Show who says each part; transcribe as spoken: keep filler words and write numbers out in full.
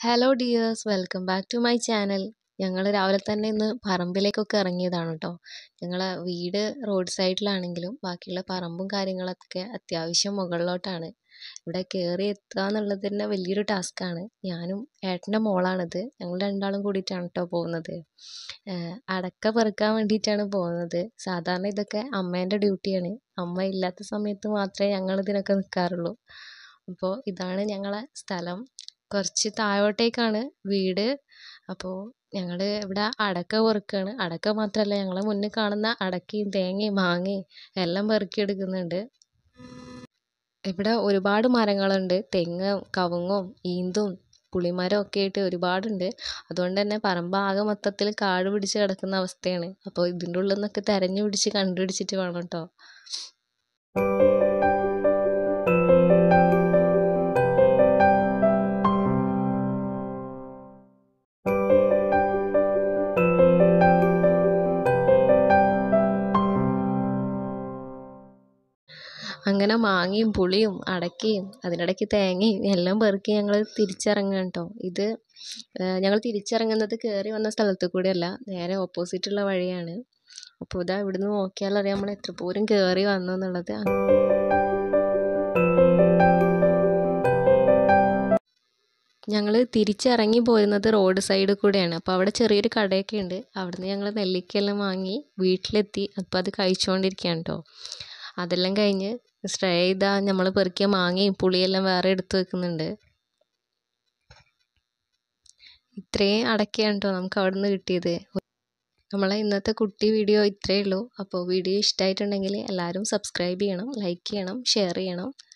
Speaker 1: Hello dears, welcome back to my channel. ഞങ്ങൾ രാവിലെ തന്നെ ഇന്ന് പറമ്പിലേക്കൊക്കെ ഇറങ്ങിയതാണ് കേട്ടോ. ഞങ്ങളെ വീട് റോഡ് സൈഡിലാണെങ്കിലും ബാക്കിയുള്ള പറമ്പും കാര്യങ്ങളൊക്കെ അത്യാവശ്യം മുകളിലോട്ടാണ്. ഇവിടെ കയറി എത്തുക എന്നുള്ളത് തന്നെ വലിയൊരു ടാസ്ക്കാണ്. ഞാനും ഏട്ടൻ്റെ മോളാണിത്. ഞങ്ങൾ രണ്ടാളും കൂടിയിട്ടാണ് കേട്ടോ പോകുന്നത്. അടക്ക പെറുക്കാൻ വേണ്ടിയിട്ടാണ് പോകുന്നത്. സാധാരണ ഇതൊക്കെ അമ്മേൻ്റെ ഡ്യൂട്ടിയാണ്. അമ്മ ഇല്ലാത്ത സമയത്ത് മാത്രമേ ഞങ്ങൾ ഇതിനൊക്കെ നിൽക്കാറുള്ളൂ. അപ്പോൾ ഇതാണ് ഞങ്ങളെ സ്ഥലം. കുറച്ച് താഴോട്ടേക്കാണ് വീട്. അപ്പോൾ ഞങ്ങൾ ഇവിടെ അടക്ക പെറുക്കുകയാണ്. അടക്ക മാത്രമല്ല, ഞങ്ങളെ മുന്നിൽ കാണുന്ന അടക്കയും തേങ്ങയും മാങ്ങയും എല്ലാം പെറുക്കിയെടുക്കുന്നുണ്ട്. ഇവിടെ ഒരുപാട് മരങ്ങളുണ്ട്. തെങ്ങും കവുങ്ങും ഈന്തും പുളിമരം ഒക്കെ ആയിട്ട് ഒരുപാടുണ്ട്. അതുകൊണ്ട് തന്നെ പറമ്പ് ആകെ മൊത്തത്തിൽ കാട് പിടിച്ച് കിടക്കുന്ന അവസ്ഥയാണ്. അപ്പോൾ ഇതിൻ്റെ ഉള്ളിൽ നിന്നൊക്കെ തെരഞ്ഞു പിടിച്ച് കണ്ടുപിടിച്ചിട്ട് വേണം കേട്ടോ. അങ്ങനെ മാങ്ങയും പുളിയും അടക്കയും അതിനിടയ്ക്ക് തേങ്ങയും എല്ലാം പെറുക്കി ഞങ്ങൾ തിരിച്ചിറങ്ങുകയാണ് കേട്ടോ. ഇത് ഞങ്ങൾ തിരിച്ചിറങ്ങുന്നത് കയറി വന്ന സ്ഥലത്ത് കൂടെയല്ല, നേരെ ഓപ്പോസിറ്റുള്ള വഴിയാണ്. അപ്പോൾ ഇതാ ഇവിടുന്ന് നോക്കിയാൽ അറിയാം നമ്മൾ എത്ര പോരും കയറി വന്നു എന്നുള്ളത്. ഞങ്ങൾ തിരിച്ചിറങ്ങി പോരുന്നത് റോഡ് സൈഡിൽ കൂടെയാണ്. അപ്പോൾ അവിടെ ചെറിയൊരു കടയൊക്കെ ഉണ്ട്. അവിടുന്ന് ഞങ്ങൾ നെല്ലിക്കയെല്ലാം വാങ്ങി വീട്ടിലെത്തി. അപ്പോൾ അത് കഴിച്ചുകൊണ്ടിരിക്കുകയാണ് കേട്ടോ. അതെല്ലാം കഴിഞ്ഞ് സ്ട്രേ ചെയ്താ നമ്മൾ പെറുക്കിയ മാങ്ങയും പുളിയെല്ലാം വേറെ എടുത്ത് വെക്കുന്നുണ്ട്. ഇത്രയും അടക്കയാണ് കേട്ടോ നമുക്ക് അവിടെ നിന്ന് കിട്ടിയത്. നമ്മളെ ഇന്നത്തെ കുട്ടി വീഡിയോ ഇത്രയേ ഉള്ളൂ. അപ്പോൾ വീഡിയോ ഇഷ്ടമായിട്ടുണ്ടെങ്കിൽ എല്ലാവരും സബ്സ്ക്രൈബ് ചെയ്യണം, ലൈക്ക് ചെയ്യണം, ഷെയർ ചെയ്യണം.